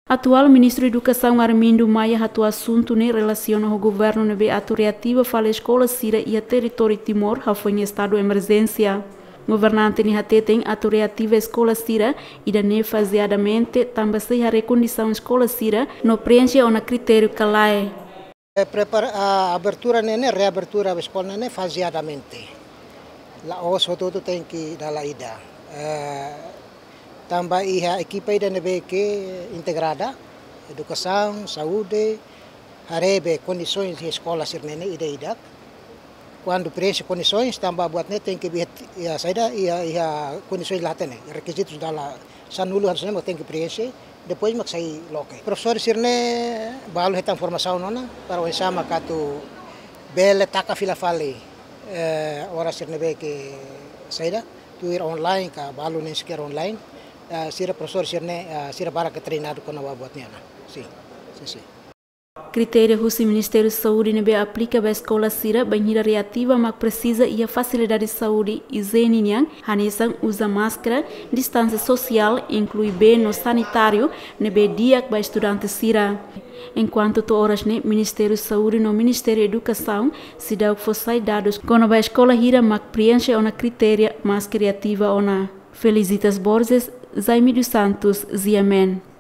Atual Ministro da Educação Armindo Maia hatu assunto ne relaciona ao governo nebe atuativa fala escola Sira e a território Timor foi em estado de emergência. Governante ni hate tem atuativa escola Sira e da ne faseadamente também se a recondição escola Sira no preenche o na critério calae. Prepara a abertura nene reabertura da escola nene faseadamente. La os todo tem que dar a ida. Também a equipe ainda nebe que integrada, educação, saúde, harebe condições de escola sirnene ida. Quando preenche condições, também buat ne tem que ver a saída e a condições lá tem, requisitos da lá, sanulu harus ne tem que preenche, depois mak sai loke. Professor sirne balu hetang formação nona para o ensama katu bele taka fila fale, ora sirne be que saída, tu ir online ka balu nem sequer online. Sira professor sirne sira para que treinado com a buatnya na. Sim. Critério que o Ministério da Saúde nebe aplica para a escola Sira banheira reativa mas precisa e a facilidade de saúde e zeninhang hanesan usa máscara, distância social inclui bem no sanitário nebe dia para estudante Sira. Enquanto to horas ne Ministério da Saúde no Ministério da Educação se dá o fossai dados quando a escola hira mas preenche ona critério mais criativa ona. Felicitas Borges, Zaime dos Santos, Ziamen.